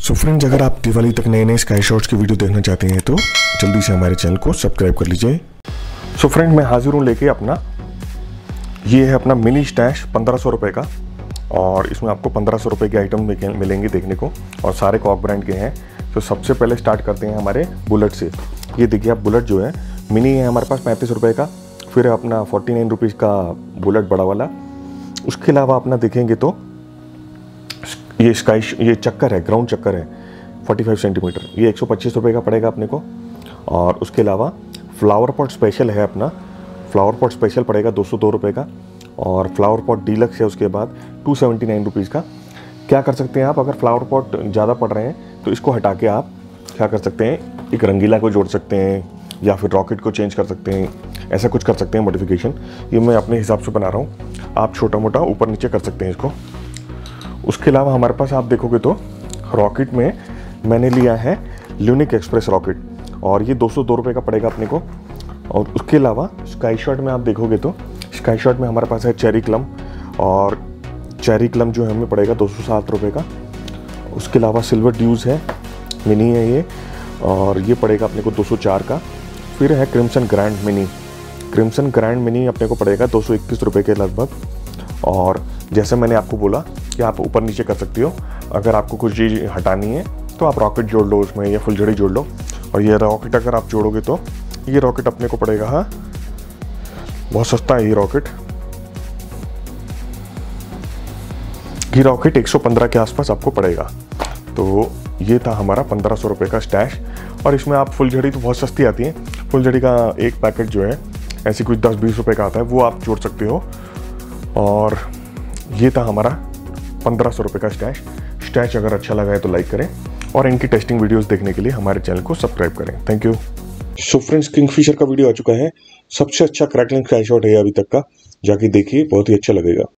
So friends, अगर आप दिवाली तक नए नए स्काई शॉट्स की वीडियो देखना चाहते हैं तो जल्दी से हमारे चैनल को सब्सक्राइब कर लीजिए। सो फ्रेंड, मैं हाजिर हूँ लेके अपना ये है अपना मिनी स्टैश 1500 रुपये का, और इसमें आपको 1500 रुपये के आइटम मिलेंगे देखने को, और सारे कॉक ब्रांड के हैं। तो सबसे पहले स्टार्ट करते हैं हमारे बुलेट से। ये देखिए आप, बुलेट जो है मिनी है हमारे पास 35 रुपये का, फिर अपना 49 रुपीज़ का बुलेट बड़ा वाला। उसके अलावा अपना देखेंगे तो ये चक्कर है, ग्राउंड चक्कर है 45 सेंटीमीटर, ये 125 रुपये का पड़ेगा अपने को। और उसके अलावा फ्लावर पॉट स्पेशल है अपना, फ्लावर पॉट स्पेशल पड़ेगा 202 रुपये का, और फ्लावर पॉट डीलक्स है उसके बाद 279 रुपीज़ का। क्या कर सकते हैं आप, अगर फ्लावर पॉट ज़्यादा पड़ रहे हैं तो इसको हटा के आप क्या कर सकते हैं, एक रंगीला को जोड़ सकते हैं या फिर रॉकेट को चेंज कर सकते हैं, ऐसा कुछ कर सकते हैं मॉडिफिकेशन। ये मैं अपने हिसाब से बना रहा हूँ, आप छोटा मोटा ऊपर नीचे कर सकते हैं इसको। उसके अलावा हमारे पास आप देखोगे तो रॉकेट में मैंने लिया है ल्यूनिक एक्सप्रेस रॉकेट, और ये 202 रुपये का पड़ेगा अपने को। और उसके अलावा स्काई शॉट में आप देखोगे तो स्काई शॉट में हमारे पास है चेरी क्लम, और चेरी क्लम जो है हमें पड़ेगा 207 रुपये का। उसके अलावा सिल्वर ड्यूज है, मिनी है ये, और ये पड़ेगा अपने को 204 का। फिर है crimson grand mini, crimson grand mini अपने को पड़ेगा 221 रुपये के लगभग। और जैसे मैंने आपको बोला कि आप ऊपर नीचे कर सकते हो, अगर आपको कुछ चीज़ हटानी है तो आप रॉकेट जोड़ लो उसमें, या फुलझड़ी जोड़ लो। और ये रॉकेट अगर आप जोड़ोगे तो ये रॉकेट अपने को पड़ेगा, हाँ बहुत सस्ता है ये रॉकेट 115 के आसपास आपको पड़ेगा। तो ये था हमारा 1500 रुपये का स्टैश। और इसमें आप फुलझड़ी तो बहुत सस्ती आती है, फुलझड़ी का एक पैकेट जो है ऐसी कुछ 10-20 रुपये का आता है, वो आप जोड़ सकते हो। और ये था हमारा 1500 रुपये का स्टैश अगर अच्छा लगा है तो लाइक करें, और इनकी टेस्टिंग वीडियोस देखने के लिए हमारे चैनल को सब्सक्राइब करें। Thank you. So friends, Kingfisher का वीडियो आ चुका है, सबसे अच्छा क्रैकलिंग स्काई शॉट है अभी तक का, जाके देखिए, बहुत ही अच्छा लगेगा।